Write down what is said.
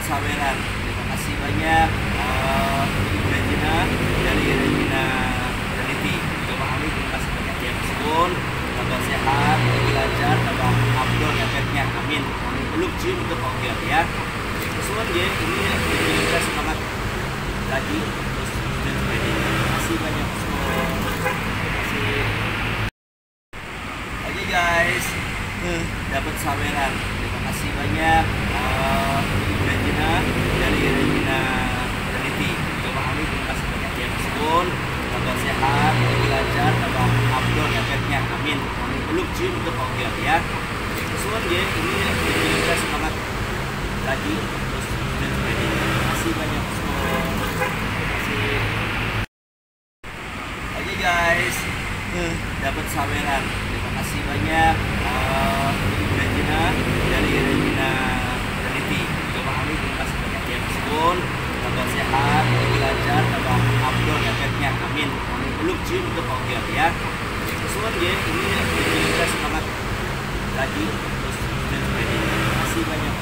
saweran. Terima kasih banyak Ibu Regina dari Regina Reality. Coba kami terima kasih banyak ya meskipun tambah sehat, lebih lancar, tambah abdol efeknya. Amin. Peluk cium untuk oke ya. Kesuan ya, ini kita semangat lagi terus terima kasih banyak semua. Terima kasih. Oke guys, dapat saweran. Terima kasih banyak Ibu Regina dari Regina Reality. Coba kami terima kasih banyak ya meskipun tambah sehat, lebih lancar, tambah abdol efeknya. Amin. Peluk cium untuk oke ya. Kesuan ya, ini kita semangat lagi terus terima kasih banyak semua. Terima kasih. Oke guys, dapat saweran. Terima kasih banyak Ibu Regina dari Regina Reality. Coba kami terima kasih banyak ya meskipun tambah sehat, lebih lancar, tambah abdol efeknya. Amin. Peluk cium untuk oke ya. Kesuan ya, ini kita semangat lagi terus terima kasih banyak.